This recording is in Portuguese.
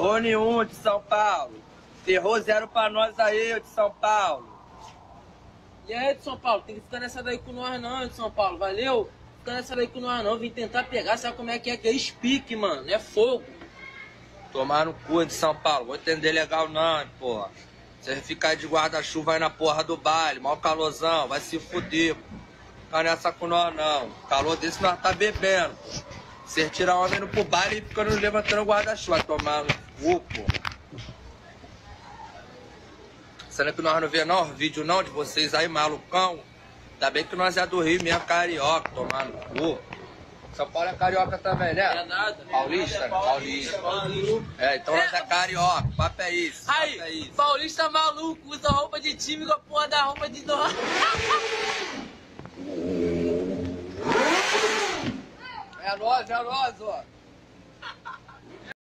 Terror nenhum de São Paulo. Terror zero pra nós aí, de São Paulo. E aí, de São Paulo, tem que ficar nessa daí com nós não, de São Paulo, valeu? Fica nessa daí com nós não, vim tentar pegar, sabe como é que é speak, mano, é fogo. Tomar no cu de São Paulo, vou entender legal não, porra. Você ficar de guarda-chuva aí na porra do baile, mal calorzão, vai se fuder. Fica nessa com nós não, calor desse nós tá bebendo. Você tira homem indo pro baile e fica nos levantando o guarda-chuva, tomar no cu, porra. Será que nós não vê não, vídeo não de vocês aí, malucão? Ainda bem que nós é do Rio mesmo, carioca, tomar no cu. São Paulo é carioca também, né? É nada. Paulista, né? Paulista. É, então nós é carioca, o papo é isso. Aí, papo é isso. paulista maluco, usa roupa de time com a porra da roupa de dó. É nós, ó.